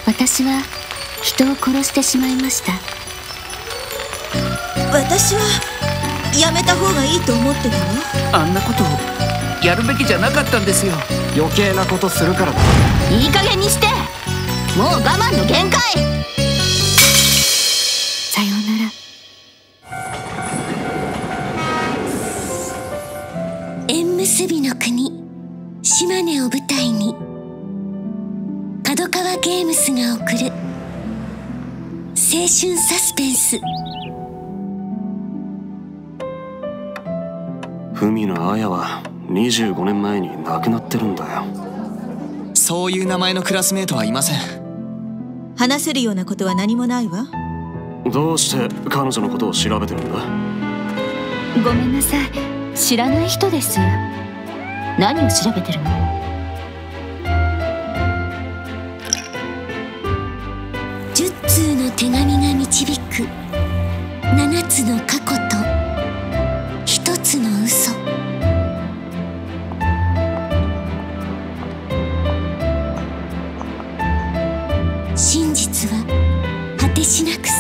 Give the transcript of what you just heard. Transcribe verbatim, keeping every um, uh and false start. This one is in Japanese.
私は人を殺してしまいました。 私はやめた方がいいと思ってたわ。 あんなことをやるべきじゃなかったんですよ。 余計なことするからだ。 いい加減にして。もう我慢の限界。さようなら。 縁結びの国島根を舞台に角川ゲームスが送る青春サスペンス。 文野綾はにじゅうごねんまえに亡くなってるんだよ。 そういう名前のクラスメートはいません。 話せるようなことは何もないわ。 どうして彼女のことを調べてるんだ？ ごめんなさい、知らない人です。何を調べてるの？ 十通の手紙が導く七つの過去と一つの嘘。真実は果てしなく